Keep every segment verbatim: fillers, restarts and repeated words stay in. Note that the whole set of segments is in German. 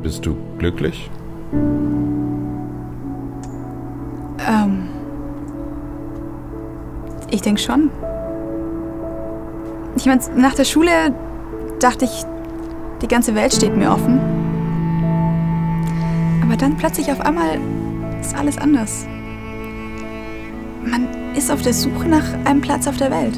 Bist du glücklich? Ähm. Ich denke schon. Ich meine, nach der Schule dachte ich, die ganze Welt steht mir offen. Aber dann plötzlich auf einmal ist alles anders. Man ist auf der Suche nach einem Platz auf der Welt.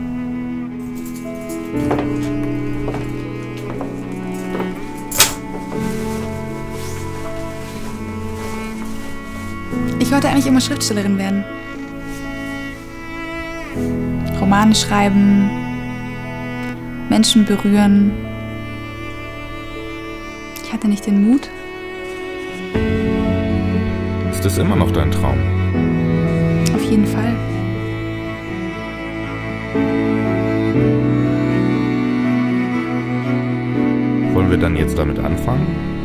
Ich wollte eigentlich immer Schriftstellerin werden. Romane schreiben, Menschen berühren. Ich hatte nicht den Mut. Ist das immer noch dein Traum? Auf jeden Fall. Wollen wir dann jetzt damit anfangen?